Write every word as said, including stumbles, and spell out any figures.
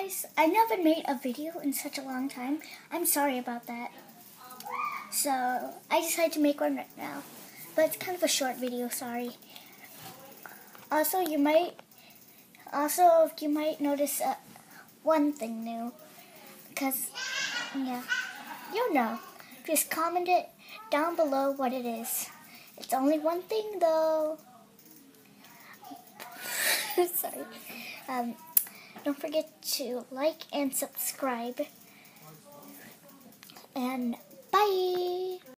guys, I never made a video in such a long time. I'm sorry about that. So, I decided to make one right now. But it's kind of a short video, sorry. Also, you might, also, you might notice uh, one thing new. Because, yeah, you know. Just comment it down below what it is. It's only one thing, though. Sorry. Um, don't forget to like and subscribe. And bye!